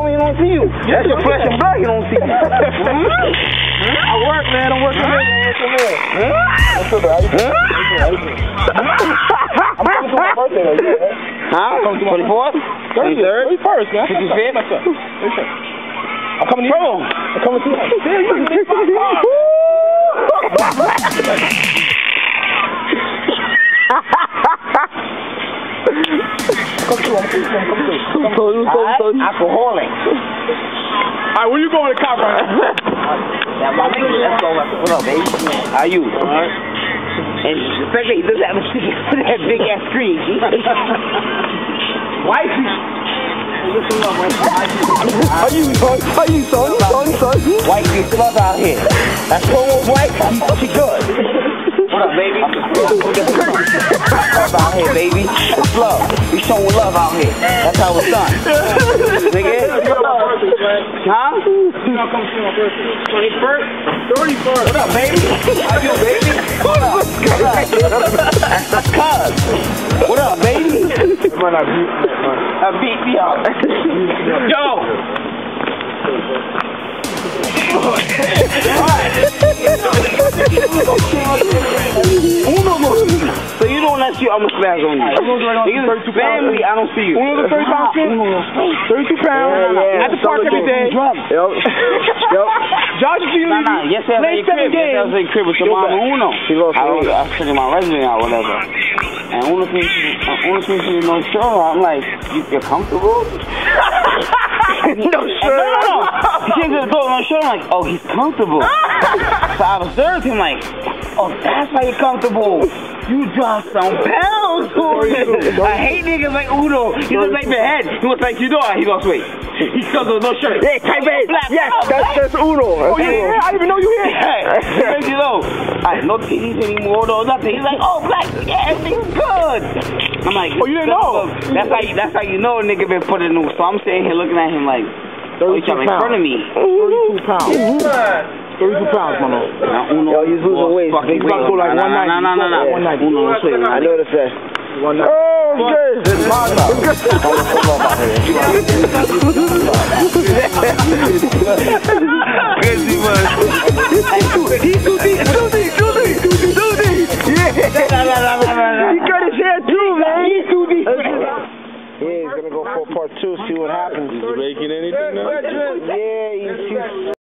homie, he don't see you. That's your flesh and blood, he don't see you. I work, man. I'm working here. I'm coming to my birthday, though. Huh? 24th? 23rd? 31st, man. 55th? I'm coming to you. I'm coming to you. Alcoholic. Alright, where you going to the cop right now? Let's go. What up, baby? How you? Alright. And the fact that he doesn't have that big ass screen. Wifey. Are you son? Wifey, it's love out here. That's Tomo's wife. She good. What up, baby? Love out here, baby. It's love. We showing love out here. That's how it's done. Nigga. Huh? You gonna come see my birthday? 21st? 31st. What up, baby? How you, baby? What up? That's cuz. What up, baby? Man, I beat me up. Yo! So you don't let you, I'm gonna smash on you. Niggas family, I don't see you. Uno's a 30-pound kid? 32 pounds. Yeah. At the park every day. Yep. Josh, you Nah. Yes, I was in crib. Yes, I was in crib with your mama Uno. I was checking my resume out, whatever. And Uno thinks she no sure. I'm like, you feel comfortable? No, sure. No. He came to the door, no sure. I'm like, oh, he's comfortable. So I observed him like, oh, that's why you're comfortable. You dropped some pounds, I hate niggas like Uno. He looks like the head. He looks like you know. He lost weight. He comes with no shirt. Hey, type A. Yes, that's Uno. Oh, yeah, I didn't even know you here. Yeah, you know. Alright, no titties anymore, no nothing. He's like, oh, black, yeah, everything's good. I'm like, oh, you didn't know? That's how you know a nigga been putting in. So I'm sitting here looking at him like, oh, he's trying to make fun of me. 32 pounds. 32 pounds, my man. Yo, he's losing weight. He's about to go like 190. No. Uno, I know the fact. Oh, good. It's Crazy man. He's too deep. Yeah. He cut his hair too, man. He's too deep. Yeah, he's gonna go for part 2, see what happens. Is he making anything now? Yeah, he's